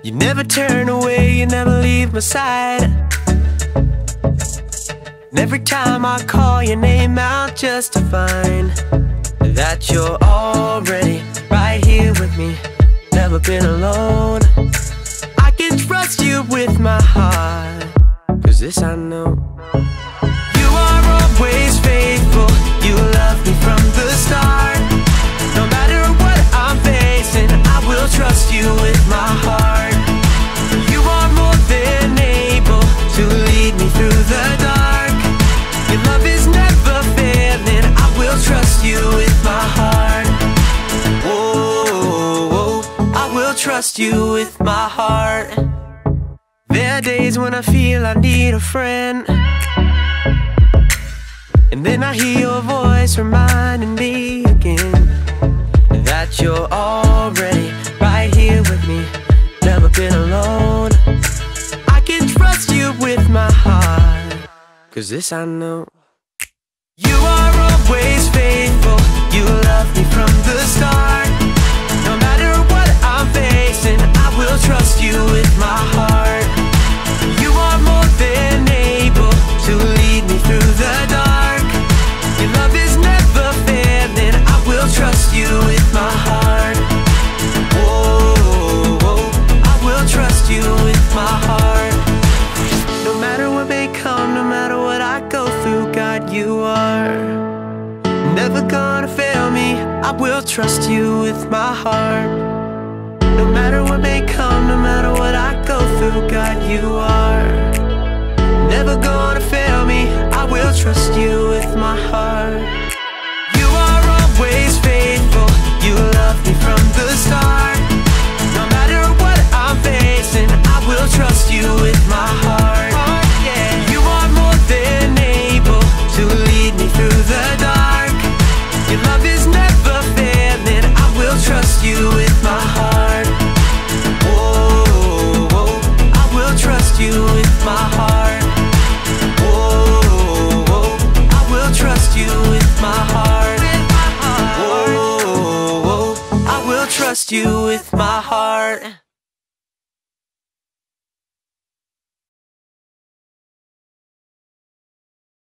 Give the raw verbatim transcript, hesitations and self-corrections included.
You never turn away, you never leave my side. And every time I call your name out just to find that you're already right here with me, never been alone. I can trust you with my heart, 'cause this I know. You are always faithful, you love me from the start. No matter what I'm facing, I will trust you with my heart. You are more than able to lead me through the dark. Your love is never failing, I will trust you with my heart. Whoa, whoa, I will trust you with my heart. There are days when I feel I need a friend, and then I hear your voice reminding me again that you're already right here with me, never been alone. I can trust you with my heart, 'cause this I know. You are always faithful, you love me from the start. No matter what I'm facing, I will trust you with my heart. You are more than able to lead me through the dark. Your love is never failing, I will trust you with my heart. Whoa, whoa, I will trust you with my heart. No matter what may come, no matter what I go through, God, you are never gonna fail me, I will trust you with my heart. No matter what may come, no matter what I go through, God, you are never gonna fail me, I will trust you with my heart. You are always faithful, you love me from the start. No matter what I'm facing, I will trust you with my heart. You are more than able to lead me through the dark. Your love is never failing, I will trust you with my heart. Whoa, whoa, I will trust you with my heart. Whoa, whoa, I will trust you with my heart. Whoa, whoa, I will trust you with my heart.